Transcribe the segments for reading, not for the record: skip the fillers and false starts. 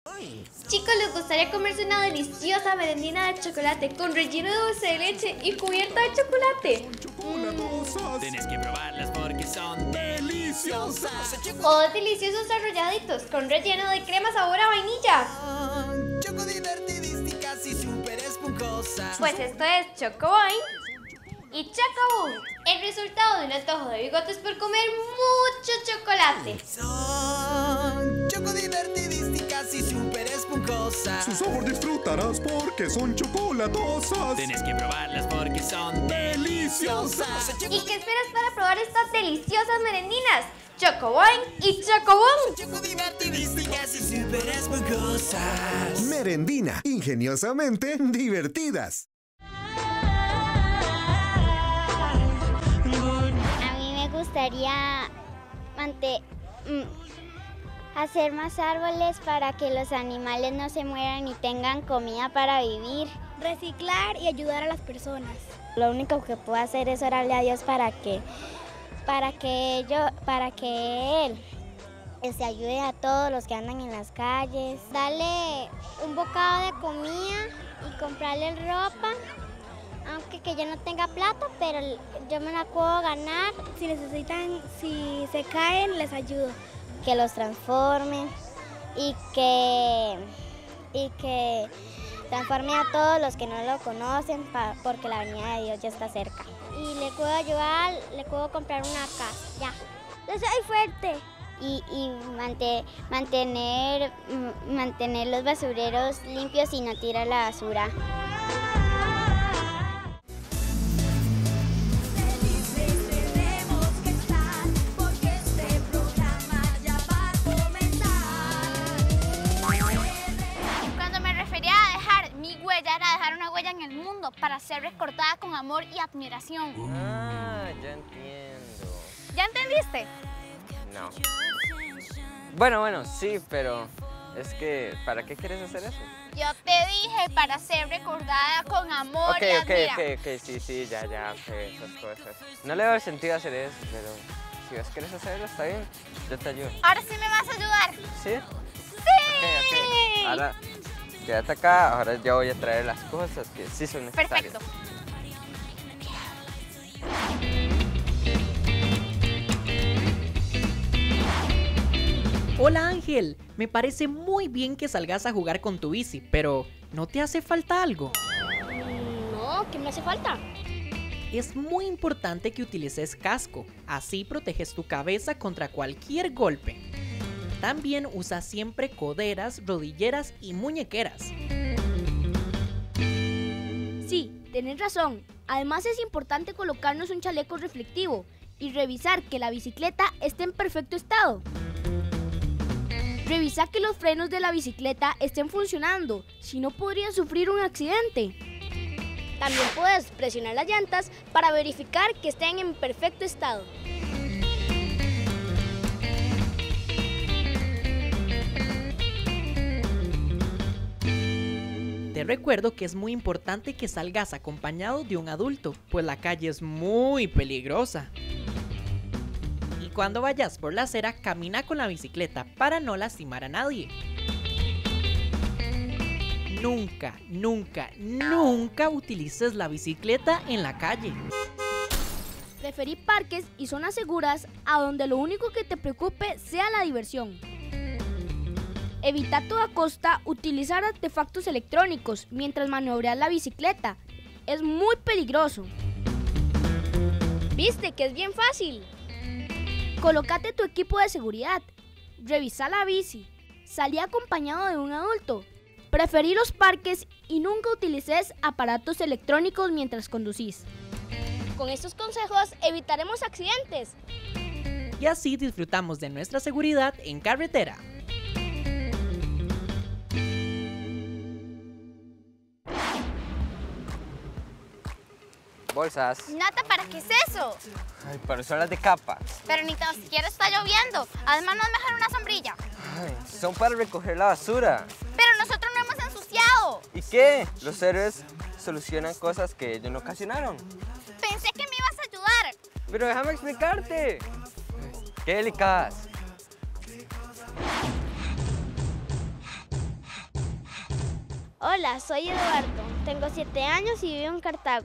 Chicos, ¿les gustaría comerse una deliciosa merendina de chocolate con relleno de dulce de leche y cubierta de chocolate? Tienes que probarlas porque son deliciosas. O dos deliciosos arrolladitos con relleno de crema sabor a vainilla. Choco divertidísticas y súper esponjosas. Pues esto es Choco Boing y Choco Boom, el resultado de un antojo de bigotes por comer mucho chocolate. Son choco divertidísticas y súper esponjosas. Su sabor disfrutarás porque son chocolatosas. Tienes que probarlas porque son deliciosas. ¿Y qué esperas para probar estas deliciosas merendinas? Choco Boing y Choco Boom. Choco divertidísticas y súper esponjosas. Merendina, ingeniosamente divertidas. A mí me gustaría hacer más árboles para que los animales no se mueran y tengan comida para vivir. Reciclar y ayudar a las personas. Lo único que puedo hacer es orarle a Dios para que Él se ayude a todos los que andan en las calles. Darle un bocado de comida y comprarle ropa. Aunque que yo no tenga plata, pero yo me la puedo ganar. Si se caen, les ayudo. Que los transformen y que transforme a todos los que no lo conocen porque la venida de Dios ya está cerca. Y le puedo ayudar, le puedo comprar una casa, ya. Yo soy fuerte. Y mantener los basureros limpios y no tirar la basura. Era dejar una huella en el mundo para ser recordada con amor y admiración. Ah, ya entiendo. ¿Ya entendiste? No. Bueno, sí, pero es que, ¿para qué quieres hacer eso? Yo te dije para ser recordada con amor y admiración. Ok, sí, ya, esas cosas. No le veo el sentido hacer eso, pero si vos quieres hacerlo, está bien, yo te ayudo. ¿Ahora sí me vas a ayudar? ¿Sí? ¡Sí! Ok. Ahora, quédate acá, ahora yo voy a traer las cosas que sí son necesarias. Perfecto. Hola Ángel, me parece muy bien que salgas a jugar con tu bici, pero ¿no te hace falta algo? No, ¿qué me hace falta? Es muy importante que utilices casco, así proteges tu cabeza contra cualquier golpe. También usa siempre coderas, rodilleras y muñequeras. Sí, tenés razón. Además es importante colocarnos un chaleco reflectivo y revisar que la bicicleta esté en perfecto estado. Revisa que los frenos de la bicicleta estén funcionando, si no podrías sufrir un accidente. También puedes presionar las llantas para verificar que estén en perfecto estado. Te recuerdo que es muy importante que salgas acompañado de un adulto, pues la calle es muy peligrosa. Y cuando vayas por la acera, camina con la bicicleta para no lastimar a nadie. Nunca, nunca, nunca utilices la bicicleta en la calle. Preferí parques y zonas seguras a donde lo único que te preocupe sea la diversión. Evita a toda costa utilizar artefactos electrónicos mientras maniobras la bicicleta. Es muy peligroso. ¿Viste que es bien fácil? Colócate tu equipo de seguridad. Revisa la bici. Salí acompañado de un adulto. Preferí los parques y nunca utilices aparatos electrónicos mientras conducís. Con estos consejos evitaremos accidentes. Y así disfrutamos de nuestra seguridad en carretera. Bolsas. Nata, ¿para qué es eso? Ay, pero son las de capa. Pero ni tan siquiera está lloviendo. Además, no es mejor una sombrilla. Ay, son para recoger la basura. Pero nosotros no hemos ensuciado. ¿Y qué? Los héroes solucionan cosas que ellos no ocasionaron. Pensé que me ibas a ayudar. Pero déjame explicarte. Qué delicadas. Hola, soy Eduardo, tengo 7 años y vivo en Cartago.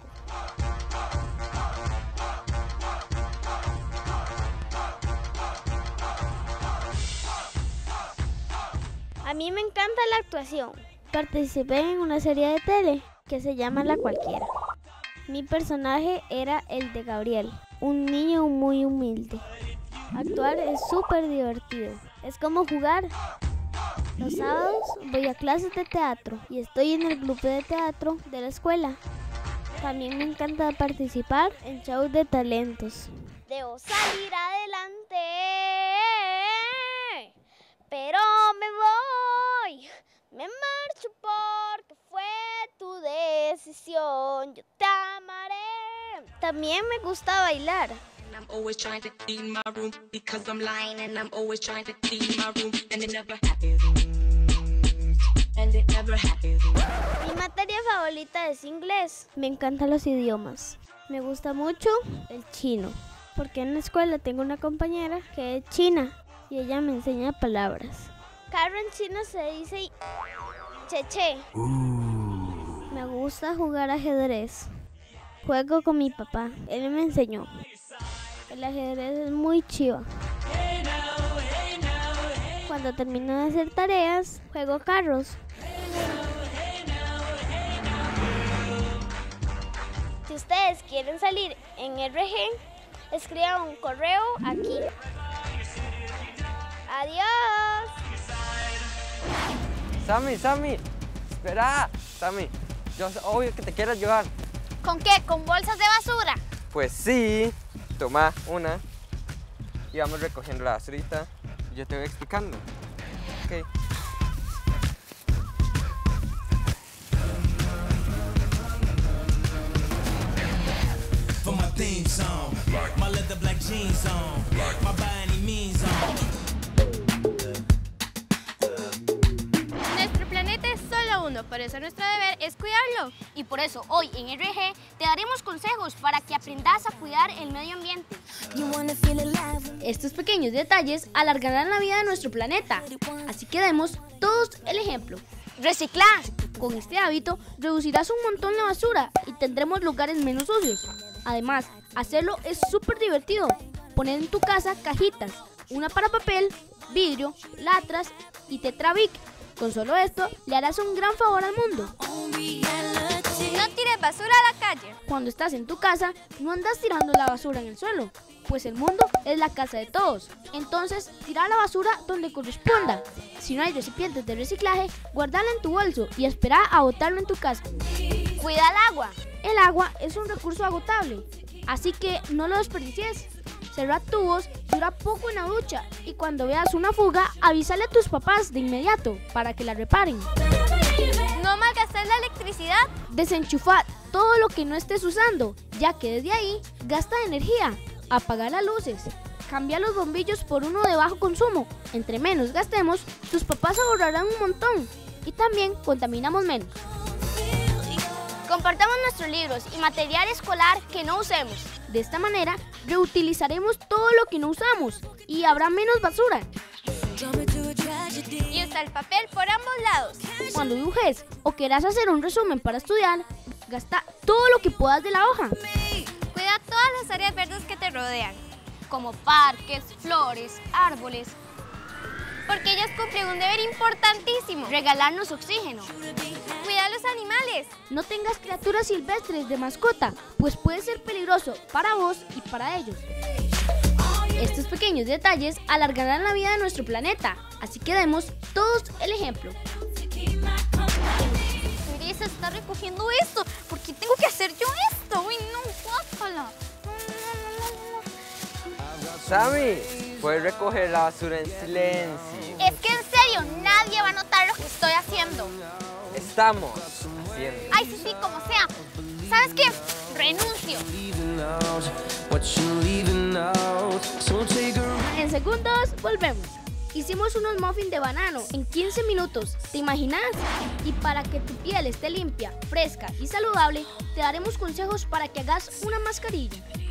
A mí me encanta la actuación. Participé en una serie de tele que se llama La Cualquiera. Mi personaje era el de Gabriel, un niño muy humilde. Actuar es súper divertido, es como jugar. Los sábados voy a clases de teatro y estoy en el grupo de teatro de la escuela. También me encanta participar en shows de talentos. Debo salir adelante, pero me voy, me marcho porque fue tu decisión, yo te amaré. También me gusta bailar. I'm always trying to clean my room because I'm lying and I'm always trying to clean my room and it never happens. And it never happens. Mi materia favorita es inglés. Me encantan los idiomas. Me gusta mucho el chino, porque en la escuela tengo una compañera que es china y ella me enseña palabras. Carro en chino se dice cheche. Me gusta jugar ajedrez. Juego con mi papá, él me enseñó. El ajedrez es muy chiva. Cuando termino de hacer tareas, juego carros. Si ustedes quieren salir en RG, escriban un correo aquí. ¡Adiós! Sammy, espera. Sammy, yo sé, obvio que te quiero ayudar. ¿Con qué? ¿Con bolsas de basura? Pues sí, toma una y vamos recogiendo la basurita. Yo te voy explicando. Ok. For my theme song, my leather black jeans on, my by any means on. Nuestro planeta es solo uno, por eso nuestro deber es cuidarlo. Y por eso hoy en RG te daremos consejos para que aprendas a cuidar el medio ambiente. Estos pequeños detalles alargarán la vida de nuestro planeta, así que demos todos el ejemplo. Reciclar. Con este hábito reducirás un montón la basura y tendremos lugares menos sucios. Además, hacerlo es súper divertido. Poner en tu casa cajitas, una para papel, vidrio, latras y Tetrabric. Con solo esto, le harás un gran favor al mundo. No tires basura a la calle. Cuando estás en tu casa, no andas tirando la basura en el suelo, pues el mundo es la casa de todos. Entonces, tira la basura donde corresponda. Si no hay recipientes de reciclaje, guárdala en tu bolso y espera a botarlo en tu casa. Cuida el agua. El agua es un recurso agotable, así que no lo desperdicies. Cerra tubos, dura poco en la ducha y cuando veas una fuga, avísale a tus papás de inmediato para que la reparen. No malgastes la electricidad. Desenchufa todo lo que no estés usando, ya que desde ahí gasta energía. Apaga las luces. Cambia los bombillos por uno de bajo consumo. Entre menos gastemos, tus papás ahorrarán un montón y también contaminamos menos. Compartamos nuestros libros y material escolar que no usemos. De esta manera, reutilizaremos todo lo que no usamos y habrá menos basura. Y usa el papel por ambos lados. Cuando dibujes o quieras hacer un resumen para estudiar, gasta todo lo que puedas de la hoja. Cuida todas las áreas verdes que te rodean, Como parques, flores, árboles. porque ellas cumplen un deber importantísimo: Regalarnos oxígeno. cuidar a los animales. No tengas criaturas silvestres de mascota, pues puede ser peligroso para vos y para ellos. Estos pequeños detalles alargarán la vida de nuestro planeta, así que demos todos el ejemplo. Teresa está recogiendo esto. ¿Por qué tengo que hacer yo esto? Uy, no, guácala. Sammy, puedes recoger la basura en silencio. Es que en serio, nadie va a notar lo que estoy haciendo. Estamos haciendo. Ay, sí, sí, como sea. ¿Sabes qué? Renuncio. En segundos, volvemos. Hicimos unos muffins de banano en 15 minutos, ¿te imaginas? Y para que tu piel esté limpia, fresca y saludable, te daremos consejos para que hagas una mascarilla.